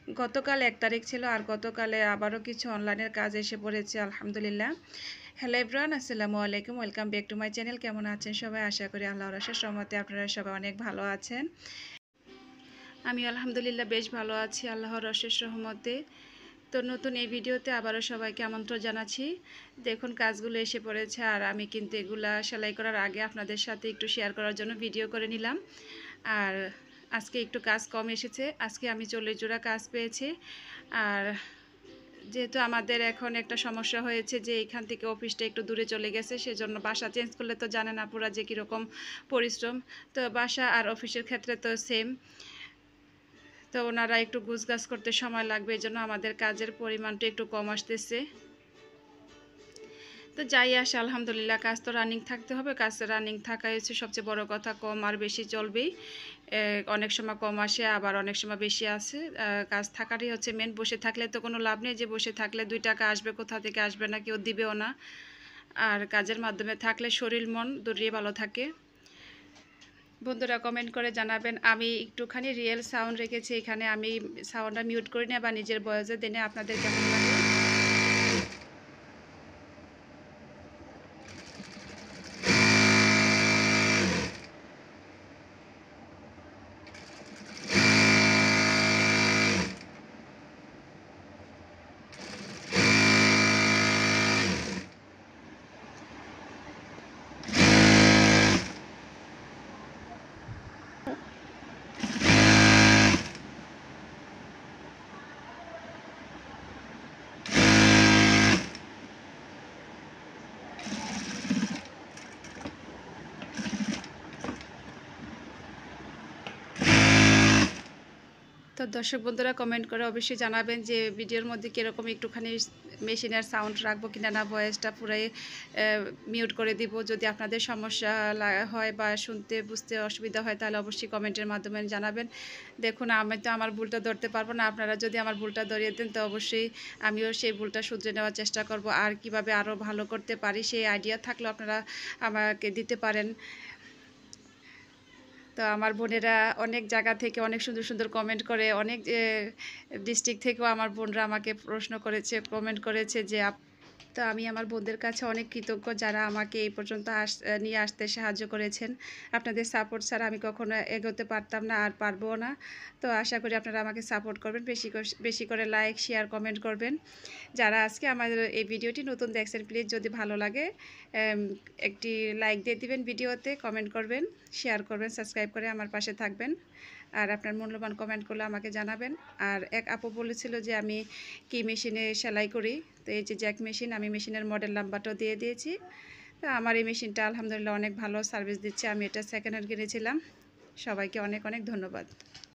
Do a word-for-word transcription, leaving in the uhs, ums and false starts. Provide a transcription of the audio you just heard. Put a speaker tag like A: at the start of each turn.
A: গতকাল এক তারিখ ছিল আর গতকালে আবারও কিছু অনলাইনের কাজ এসে পড়েছে আলহামদুলিল্লাহ। হ্যালো এভরিওয়ান, আসসালামু আলাইকুম, welcome back to my channel. কেমন আছেন সবাই? আশা করি আল্লাহর অশেষ রহমতে আপনারা সবাই অনেক ভালো আছেন। আমি আলহামদুলিল্লাহ বেশ ভালো আছি আল্লাহর অশেষ রহমতে। তো নতুন এই ভিডিওতে আবারও সবাইকে আমন্ত্রণ জানাচ্ছি। দেখুন কাজগুলো এসে পড়েছে আর আমি কিন্তু এগুলা সেলাই করার আগে আপনাদের সাথে একটু শেয়ার করার জন্য ভিডিও করে নিলাম। আর আজকে একটু কাজ কম এসেছে, আজকে আমি চল্লিশ জোড়া কাজ পেয়েছি। আর যেহেতু আমাদের এখন একটা সমস্যা হয়েছে যে এখান থেকে অফিসটা একটু দূরে চলে গেছে, সেজন্য বাসা চেঞ্জ করলে তো জানেন আপুরা যে কীরকম পরিশ্রম। তো বাসা আর অফিসের ক্ষেত্রে তো সেম, তো ওনারা একটু গুছগাছ করতে সময় লাগবে, এই জন্য আমাদের কাজের পরিমাণটা একটু কম আসতেছে। তো যাই আসে আলহামদুলিল্লাহ, কাজ তো রানিং থাকতে হবে, কাজ রানিং থাকাই হচ্ছে সবচেয়ে বড় কথা। কম আর বেশি চলবেই, অনেক সময় কম আসে আবার অনেক সময় বেশি আসে। কাজ থাকারই হচ্ছে মেন। বসে থাকলে তো কোনো লাভ নেই, যে বসে থাকলে দুই টাকা আসবে কোথা থেকে আসবে না, কেউ দিবেও না। আর কাজের মাধ্যমে থাকলে শরীর মন দুটোই ভালো থাকে। বন্ধুরা কমেন্ট করে জানাবেন। আমি একটুখানি রিয়েল সাউন্ড রেখেছি এখানে, আমি সাউন্ডটা মিউট করি না বা নিজের ভয়েসে দিনে আপনাদের কেমন লাগে। তো দর্শক বন্ধুরা কমেন্ট করে অবশ্যই জানাবেন যে ভিডিওর মধ্যে কীরকম একটুখানি মেশিনের সাউন্ড রাখবো কিনা, না ভয়েসটা পুরাই মিউট করে দিব। যদি আপনাদের সমস্যা হয় বা শুনতে বুঝতে অসুবিধা হয় তাহলে অবশ্যই কমেন্টের মাধ্যমে জানাবেন। দেখুন আমি তো আমার ভুলটা ধরতে পারবো না, আপনারা যদি আমার ভুলটা ধরিয়ে দেন তো অবশ্যই আমিও সেই ভুলটা শুধরে নেওয়ার চেষ্টা করব। আর কিভাবে আরও ভালো করতে পারি সেই আইডিয়া থাকলেও আপনারা আমাকে দিতে পারেন। তো আমার বোনেরা অনেক জায়গা থেকে অনেক সুন্দর সুন্দর কমেন্ট করে, অনেক ডিস্ট্রিক্ট থেকেও আমার বোনরা আমাকে প্রশ্ন করেছে, কমেন্ট করেছে যে আপ তো আমি আমার বোনদের কাছে অনেক কৃতজ্ঞ, যারা আমাকে এই পর্যন্ত আস নিয়ে আসতে সাহায্য করেছেন। আপনাদের সাপোর্ট ছাড়া আমি কখনো এগোতে পারতাম না আর পারবও না। তো আশা করি আপনারা আমাকে সাপোর্ট করবেন, বেশি বেশি করে লাইক শেয়ার কমেন্ট করবেন। যারা আজকে আমাদের এই ভিডিওটি নতুন দেখছেন প্লিজ যদি ভালো লাগে একটি লাইক দিয়ে দিবেন, ভিডিওতে কমেন্ট করবেন, শেয়ার করবেন, সাবস্ক্রাইব করে আমার পাশে থাকবেন। আর আপনার মূল্যবান কমেন্ট করলে আমাকে জানাবেন। আর এক আপু বলেছিল যে আমি কি মেশিনে সেলাই করি, তো এই যে জ্যাক মেশিন, আমি মেশিনের মডেল নাম্বারটাও দিয়ে দিয়েছি। তো আমার এই মেশিনটা আলহামদুলিল্লাহ অনেক ভালো সার্ভিস দিচ্ছে, আমি এটা সেকেন্ড হ্যান্ড কিনেছিলাম। সবাইকে অনেক অনেক ধন্যবাদ।